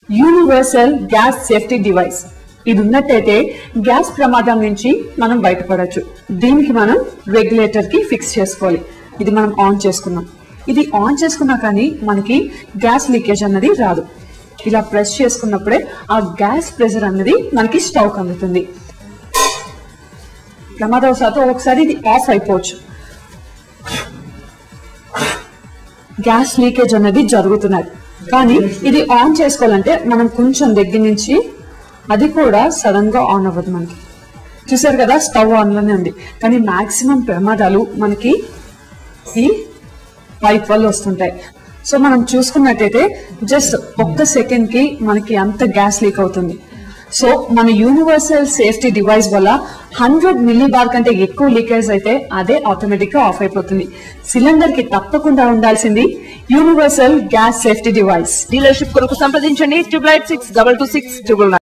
Universal gas safety device ఇది ఉన్నట్టయితే gas ప్రమాదం నుంచి మనం బయటపడొచ్చు. దీనికి మనం రెగ్యులేటర్ కి ఫిక్స్ చేసుకోవాలి. ఇది మనం ఆన్ చేసుకున్నాం. ఇది ఆన్ చేసుకున్నా కానీ మనకి గ్యాస్ లీకేజ్ అన్నది రాదు. ఇలా ప్రెస్ చేసుకున్నప్పుడే ఆ గ్యాస్ ప్రెషర్ అన్నది మనకి స్టవ్ కి అందుతుంది. ప్రమాదవశాత్తు ఒకసారి ఇది ఆఫ్ అయిపోవచ్చు. గ్యాస్ లీకేజ్ అనేది జరుగుతున్నది. కానీ ఇది ఆన్ చేసుకోవాలంటే మనం కొంచెం దగ్గర నుంచి, అది కూడా సడన్ గా ఆన్ అవ్వదు. మనకి చూసారు కదా, స్టవ్ ఆన్ లోనే ఉంది. కానీ మాక్సిమం ప్రమాదాలు మనకి ఈ పైప్ వల్ల వస్తుంటాయి. సో మనం చూసుకున్నట్టయితే జస్ట్ ఒక్క సెకండ్ కి మనకి అంత గ్యాస్ లీక్ అవుతుంది. సో మన యూనివర్సల్ సేఫ్టీ డివైస్ వల్ల 100 మిల్లీబార్ కంటే ఎక్కువ లీకేజ్ అయితే అదే ఆటోమేటిక్ గా ఆఫ్ అయిపోతుంది. సిలిండర్ కి తప్పకుండా ఉండాల్సింది universal gas safety device. Dealership కొరకు సంప్రదించండి 88622699.